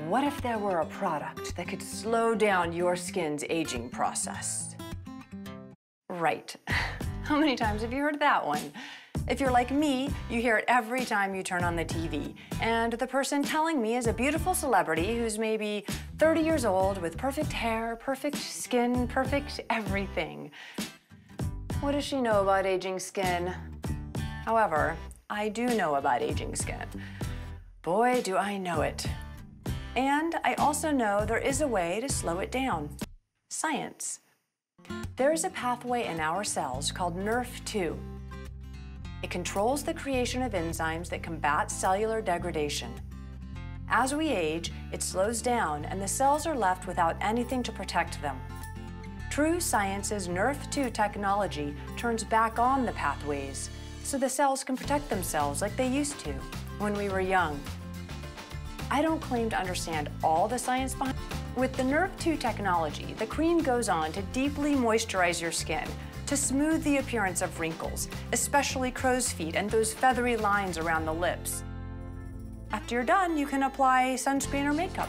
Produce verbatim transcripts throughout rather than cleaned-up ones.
What if there were a product that could slow down your skin's aging process? Right. How many times have you heard that one? If you're like me, you hear it every time you turn on the T V. And the person telling me is a beautiful celebrity who's maybe thirty years old with perfect hair, perfect skin, perfect everything. What does she know about aging skin? However, I do know about aging skin. Boy, do I know it. And I also know there is a way to slow it down. Science. There is a pathway in our cells called N E R V two. It controls the creation of enzymes that combat cellular degradation. As we age, it slows down and the cells are left without anything to protect them. True Science's N E R V two technology turns back on the pathways so the cells can protect themselves like they used to when we were young. I don't claim to understand all the science behind it. With the N E R V two technology, the cream goes on to deeply moisturize your skin, to smooth the appearance of wrinkles, especially crow's feet and those feathery lines around the lips. After you're done, you can apply sunscreen or makeup.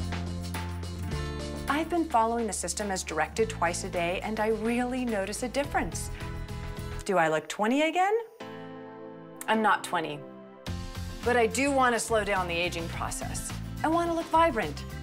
I've been following the system as directed twice a day, and I really notice a difference. Do I look twenty again? I'm not twenty, but I do want to slow down the aging process. I want to look vibrant.